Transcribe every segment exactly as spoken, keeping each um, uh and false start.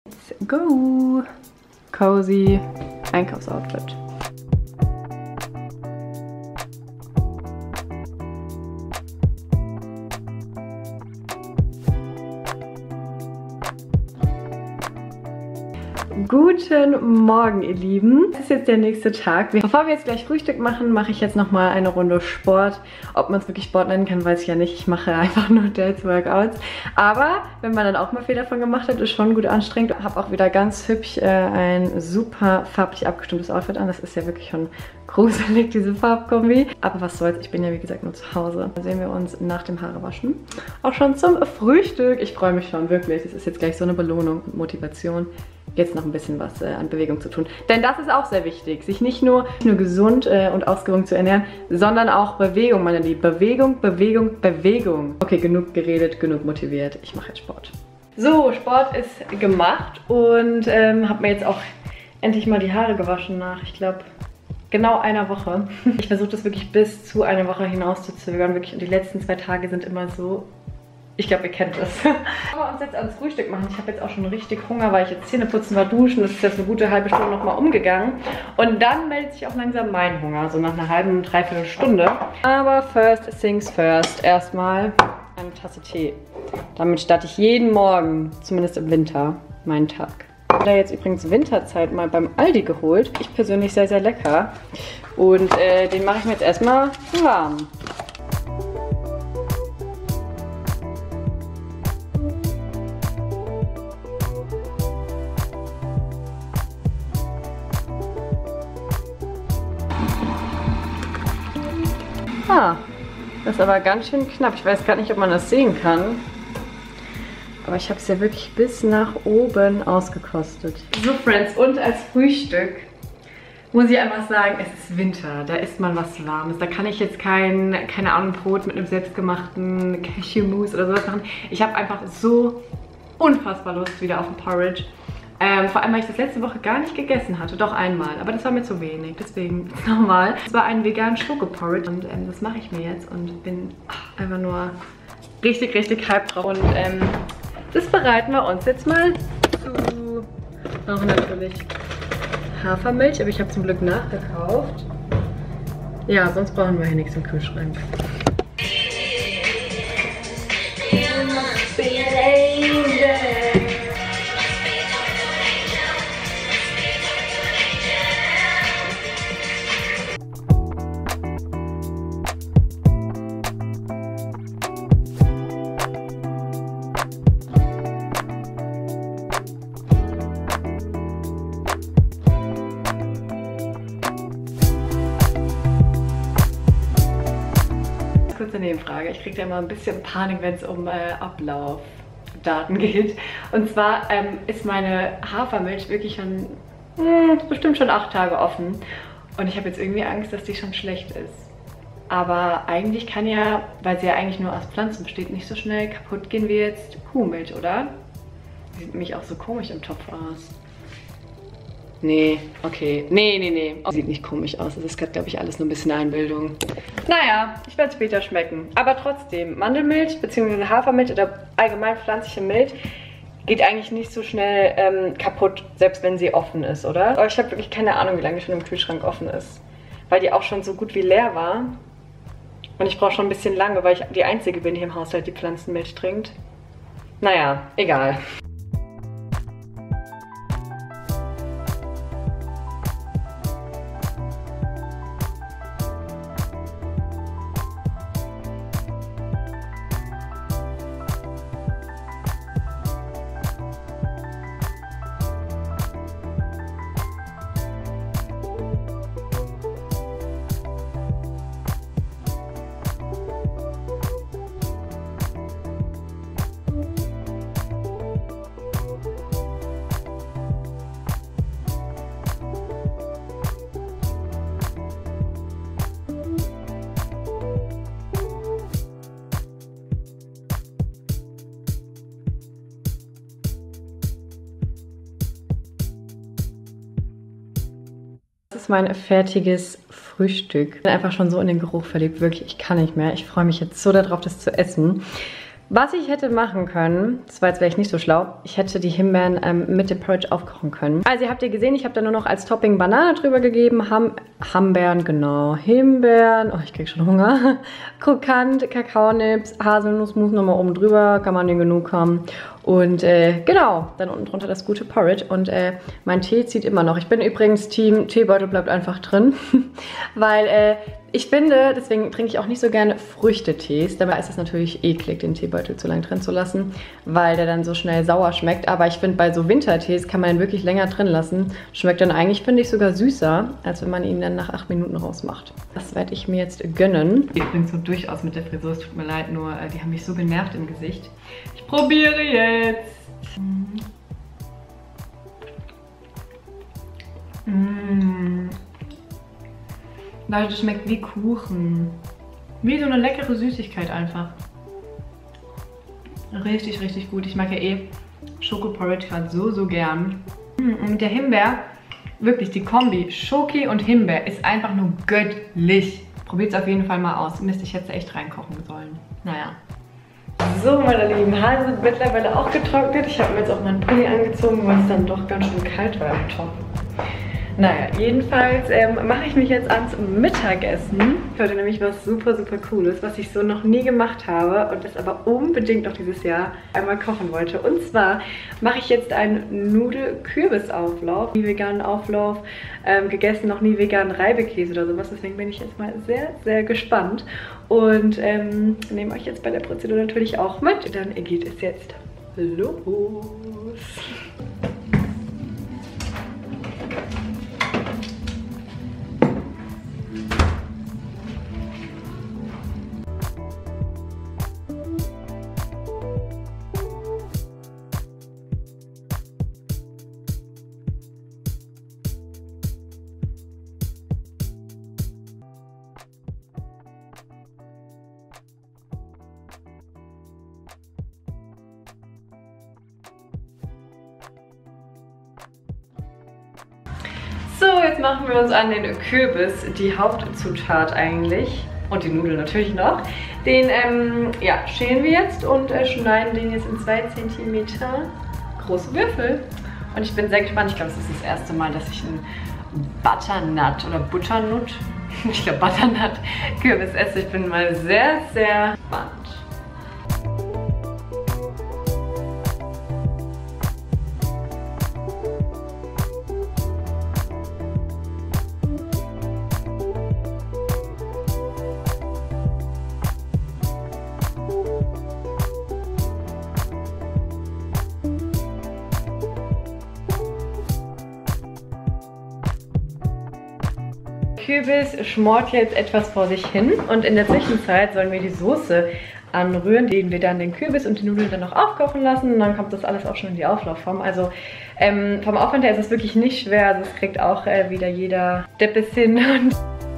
Let's go! Cozy Einkaufsoutfit. Guten Morgen, ihr Lieben. Es ist jetzt der nächste Tag. Bevor wir jetzt gleich Frühstück machen, mache ich jetzt nochmal eine Runde Sport. Ob man es wirklich Sport nennen kann, weiß ich ja nicht. Ich mache einfach nur Dance Workouts. Aber wenn man dann auch mal viel davon gemacht hat, ist schon gut anstrengend. Ich habe auch wieder ganz hübsch äh, ein super farblich abgestimmtes Outfit an. Das ist ja wirklich schon gruselig, diese Farbkombi. Aber was soll's, ich bin ja wie gesagt nur zu Hause. Dann sehen wir uns nach dem Haarewaschen auch schon zum Frühstück. Ich freue mich schon, wirklich. Das ist jetzt gleich so eine Belohnung und Motivation, jetzt noch ein bisschen was äh, an Bewegung zu tun. Denn das ist auch sehr wichtig, sich nicht nur, nicht nur gesund äh, und ausgewogen zu ernähren, sondern auch Bewegung, meine Lieben. Bewegung, Bewegung, Bewegung. Okay, genug geredet, genug motiviert. Ich mache jetzt Sport. So, Sport ist gemacht und ähm, habe mir jetzt auch endlich mal die Haare gewaschen nach, ich glaube, genau einer Woche. Ich versuche das wirklich bis zu einer Woche hinaus zu zögern. Wirklich, und die letzten zwei Tage sind immer so... Ich glaube, ihr kennt das. Wollen wir uns jetzt ans Frühstück machen. Ich habe jetzt auch schon richtig Hunger, weil ich jetzt Zähne putzen war, duschen. Das ist jetzt eine gute halbe Stunde nochmal umgegangen. Und dann meldet sich auch langsam mein Hunger, so nach einer halben, dreiviertel Stunde. Aber first things first. Erstmal eine Tasse Tee. Damit starte ich jeden Morgen, zumindest im Winter, meinen Tag. Ich habe da jetzt übrigens Winterzeit mal beim Aldi geholt. Ich persönlich sehr, sehr lecker. Und äh, den mache ich mir jetzt erstmal warm. Ah, das ist aber ganz schön knapp. Ich weiß gar nicht, ob man das sehen kann. Aber ich habe es ja wirklich bis nach oben ausgekostet. So, Friends, und als Frühstück muss ich einfach sagen, es ist Winter. Da isst man was Warmes. Da kann ich jetzt kein, keine Ahnung, Brot mit einem selbstgemachten Cashew-Mousse oder sowas machen. Ich habe einfach so unfassbar Lust wieder auf ein Porridge. Ähm, vor allem, weil ich das letzte Woche gar nicht gegessen hatte. Doch einmal, aber das war mir zu wenig. Deswegen nochmal. Es war ein veganen Schokoporridge und ähm, das mache ich mir jetzt und bin ach, einfach nur richtig, richtig hyped drauf. Und ähm, das bereiten wir uns jetzt mal zu. Auch natürlich Hafermilch, aber ich habe zum Glück nachgekauft. Ja, sonst brauchen wir hier nichts im Kühlschrank. Kurze Nebenfrage. Ich kriege ja immer ein bisschen Panik, wenn es um äh, Ablaufdaten geht. Und zwar ähm, ist meine Hafermilch wirklich schon mh, bestimmt schon acht Tage offen. Und ich habe jetzt irgendwie Angst, dass die schon schlecht ist. Aber eigentlich kann ja, weil sie ja eigentlich nur aus Pflanzen besteht, nicht so schnell kaputt gehen wie jetzt Kuhmilch, oder? Sieht nämlich auch so komisch im Topf aus. Nee, okay. Nee, nee, nee. Oh, sieht nicht komisch aus. Das ist gerade, glaube ich, alles nur ein bisschen Einbildung. Naja, ich werde es später schmecken. Aber trotzdem, Mandelmilch bzw. Hafermilch oder allgemein pflanzliche Milch geht eigentlich nicht so schnell ähm, kaputt, selbst wenn sie offen ist, oder? Aber ich habe wirklich keine Ahnung, wie lange die schon im Kühlschrank offen ist. Weil die auch schon so gut wie leer war. Und ich brauche schon ein bisschen lange, weil ich die Einzige bin hier im Haushalt, die Pflanzenmilch trinkt. Naja, egal. Das ist mein fertiges Frühstück. Ich bin einfach schon so in den Geruch verliebt, wirklich, ich kann nicht mehr. Ich freue mich jetzt so darauf, das zu essen. Was ich hätte machen können, das war jetzt vielleicht nicht so schlau, ich hätte die Himbeeren ähm, mit dem Porridge aufkochen können. Also ihr habt ihr gesehen, ich habe da nur noch als Topping Banane drüber gegeben, Ham Hambeeren, genau, Himbeeren, oh ich krieg schon Hunger, Krokant, Kakaonips, Haselnussmus nochmal oben drüber, kann man den genug haben. Und äh, genau, dann unten drunter das gute Porridge und äh, mein Tee zieht immer noch. Ich bin übrigens Team Teebeutel bleibt einfach drin, weil äh, ich finde, deswegen trinke ich auch nicht so gerne Früchtetees. Dabei ist es natürlich eklig, den Teebeutel zu lang drin zu lassen, weil der dann so schnell sauer schmeckt. Aber ich finde, bei so Wintertees kann man ihn wirklich länger drin lassen. Schmeckt dann eigentlich, finde ich, sogar süßer, als wenn man ihn dann nach acht Minuten rausmacht. Das werde ich mir jetzt gönnen. Ich bin so durchaus mit der Frisur, es tut mir leid, nur äh, die haben mich so genervt im Gesicht. Ich probiere jetzt. Mmh. Das schmeckt wie Kuchen. Wie so eine leckere Süßigkeit einfach. Richtig, richtig gut. Ich mag ja eh Schokoporridge gerade so, so gern. Und mit der Himbeer, wirklich die Kombi Schoki und Himbeer ist einfach nur göttlich. Probiert es auf jeden Fall mal aus. Mist, ich hätte echt reinkochen sollen. Naja. So, meine lieben Haare sind mittlerweile auch getrocknet. Ich habe mir jetzt auch meinen Pulli angezogen, weil es dann doch ganz schön kalt war im Top. Naja, jedenfalls ähm, mache ich mich jetzt ans Mittagessen. Heute nämlich was super, super Cooles, was ich so noch nie gemacht habe und das aber unbedingt noch dieses Jahr einmal kochen wollte. Und zwar mache ich jetzt einen Nudel-Kürbis-Auflauf. Nie veganen Auflauf, ähm, gegessen, noch nie veganen Reibekäse oder sowas. Deswegen bin ich jetzt mal sehr, sehr gespannt und ähm, nehme euch jetzt bei der Prozedur natürlich auch mit. Dann geht es jetzt los. So, jetzt machen wir uns an den Kürbis, die Hauptzutat eigentlich. Und die Nudeln natürlich noch. Den ähm, ja, schälen wir jetzt und äh, schneiden den jetzt in zwei Zentimeter große Würfel. Und ich bin sehr gespannt. Ich glaube, es ist das erste Mal, dass ich einen Butternut oder Butternut, ich glaube Butternut Kürbis esse. Ich bin mal sehr, sehr gespannt. Kürbis schmort jetzt etwas vor sich hin und in der Zwischenzeit sollen wir die Soße anrühren, den wir dann den Kürbis und die Nudeln dann noch aufkochen lassen und dann kommt das alles auch schon in die Auflaufform. Also ähm, vom Aufwand her ist es wirklich nicht schwer, also es kriegt auch äh, wieder jeder Deppes hin. Und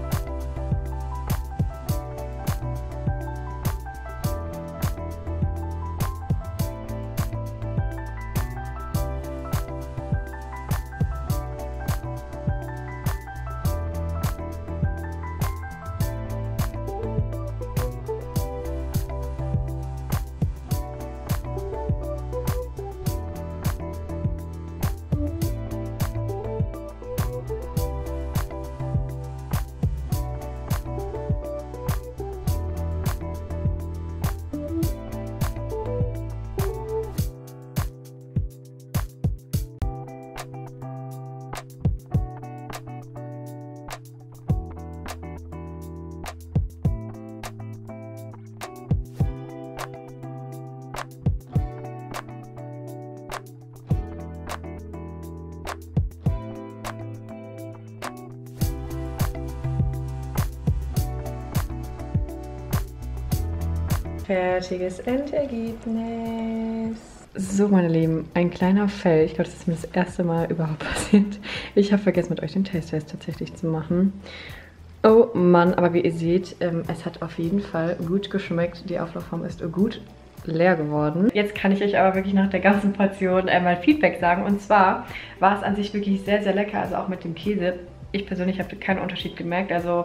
fertiges Endergebnis. So, meine Lieben, ein kleiner Fail. Ich glaube, das ist mir das erste Mal überhaupt passiert. Ich habe vergessen, mit euch den Taste Test tatsächlich zu machen. Oh Mann, aber wie ihr seht, ähm, es hat auf jeden Fall gut geschmeckt. Die Auflaufform ist gut leer geworden. Jetzt kann ich euch aber wirklich nach der ganzen Portion einmal Feedback sagen. Und zwar war es an sich wirklich sehr, sehr lecker, also auch mit dem Käse. Ich persönlich habe keinen Unterschied gemerkt. Also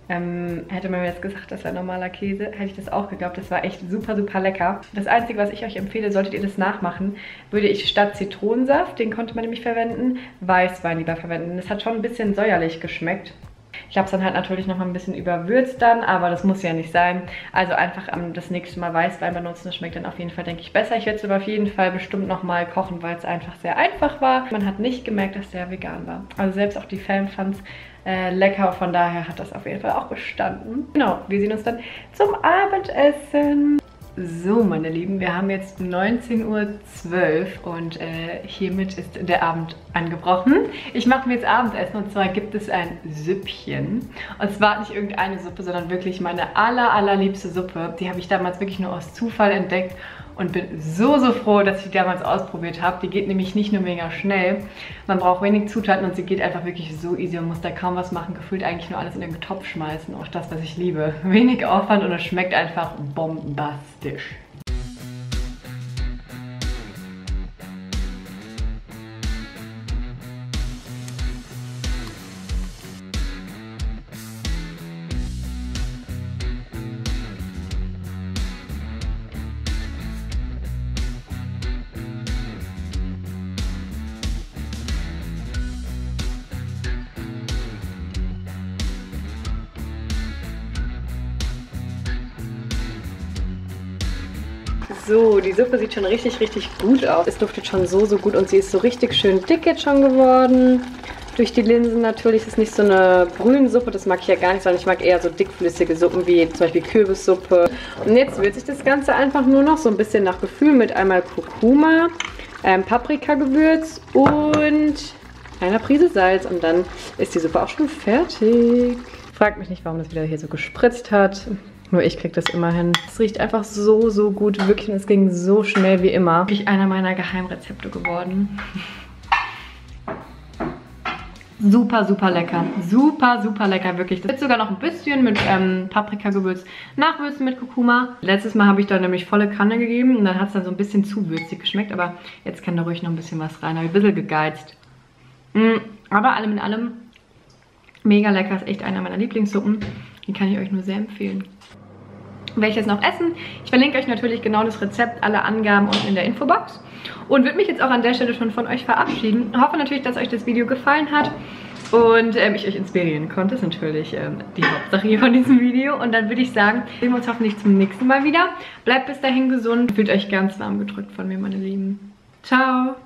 Ähm, hätte man mir jetzt gesagt, das wäre normaler Käse, hätte ich das auch geglaubt. Das war echt super, super lecker. Das Einzige, was ich euch empfehle, solltet ihr das nachmachen, würde ich statt Zitronensaft, den konnte man nämlich verwenden, Weißwein lieber verwenden. Das hat schon ein bisschen säuerlich geschmeckt. Ich habe es dann halt natürlich noch mal ein bisschen überwürzt dann, aber das muss ja nicht sein. Also einfach um, das nächste Mal Weißwein benutzen, das schmeckt dann auf jeden Fall, denke ich, besser. Ich werde es aber auf jeden Fall bestimmt noch mal kochen, weil es einfach sehr einfach war. Man hat nicht gemerkt, dass der vegan war. Also selbst auch die Fan fand es äh, lecker, von daher hat das auf jeden Fall auch bestanden. Genau, wir sehen uns dann zum Abendessen. So, meine Lieben, wir haben jetzt neunzehn Uhr zwölf und äh, hiermit ist der Abend angebrochen. Ich mache mir jetzt Abendessen und zwar gibt es ein Süppchen. Und zwar nicht irgendeine Suppe, sondern wirklich meine aller, allerliebste Suppe. Die habe ich damals wirklich nur aus Zufall entdeckt und bin so, so froh, dass ich die damals ausprobiert habe. Die geht nämlich nicht nur mega schnell, man braucht wenig Zutaten und sie geht einfach wirklich so easy. Man muss da kaum was machen, gefühlt eigentlich nur alles in den Topf schmeißen. Auch das, was ich liebe. Wenig Aufwand und es schmeckt einfach bombastisch. So, die Suppe sieht schon richtig, richtig gut aus. Es duftet schon so, so gut und sie ist so richtig schön dick jetzt schon geworden. Durch die Linsen natürlich. Es ist nicht so eine Brühensuppe, das mag ich ja gar nicht, sondern ich mag eher so dickflüssige Suppen wie zum Beispiel Kürbissuppe. Und jetzt würze ich das Ganze einfach nur noch so ein bisschen nach Gefühl mit einmal Kurkuma, ähm, Paprikagewürz und einer Prise Salz. Und dann ist die Suppe auch schon fertig. Fragt mich nicht, warum das wieder hier so gespritzt hat. Nur ich krieg das immer hin. Es riecht einfach so, so gut. Wirklich, und es ging so schnell wie immer. Wirklich einer meiner Geheimrezepte geworden. Super, super lecker. Super, super lecker, wirklich. Das wird sogar noch ein bisschen mit ähm, Paprikagewürz nachwürzen mit Kurkuma. Letztes Mal habe ich da nämlich volle Kanne gegeben und dann hat es dann so ein bisschen zu würzig geschmeckt. Aber jetzt kann da ruhig noch ein bisschen was rein. Habe ich ein bisschen gegeizt. Mm, aber allem in allem mega lecker. Ist echt einer meiner Lieblingssuppen. Die kann ich euch nur sehr empfehlen. Werde ich jetzt noch essen. Ich verlinke euch natürlich genau das Rezept, alle Angaben unten in der Infobox. Und würde mich jetzt auch an der Stelle schon von euch verabschieden. Ich hoffe natürlich, dass euch das Video gefallen hat und ähm, ich euch inspirieren konnte. Das ist natürlich ähm, die Hauptsache hier von diesem Video. Und dann würde ich sagen, sehen wir uns hoffentlich zum nächsten Mal wieder. Bleibt bis dahin gesund. Fühlt euch ganz warm gedrückt von mir, meine Lieben. Ciao!